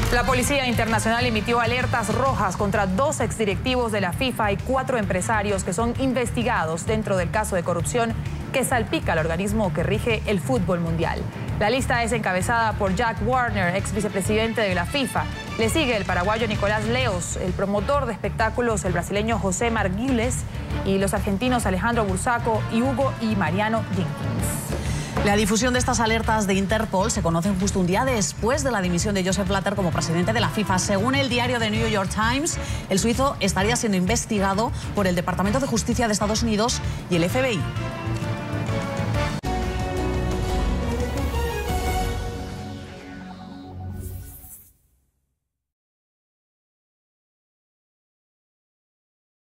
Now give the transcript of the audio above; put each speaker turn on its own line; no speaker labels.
La Policía Internacional emitió alertas rojas contra 2 exdirectivos de la FIFA y 4 empresarios que son investigados dentro del caso de corrupción que salpica al organismo que rige el fútbol mundial. La lista es encabezada por Jack Warner, ex vicepresidente de la FIFA. Le sigue el paraguayo Nicolás Leos, el promotor de espectáculos el brasileño José Marguiles y los argentinos Alejandro Bursaco y Hugo y Mariano Jenkins.
La difusión de estas alertas de Interpol se conocen justo un día después de la dimisión de Joseph Blatter como presidente de la FIFA. Según el diario The New York Times, el suizo estaría siendo investigado por el Departamento de Justicia de Estados Unidos y el FBI.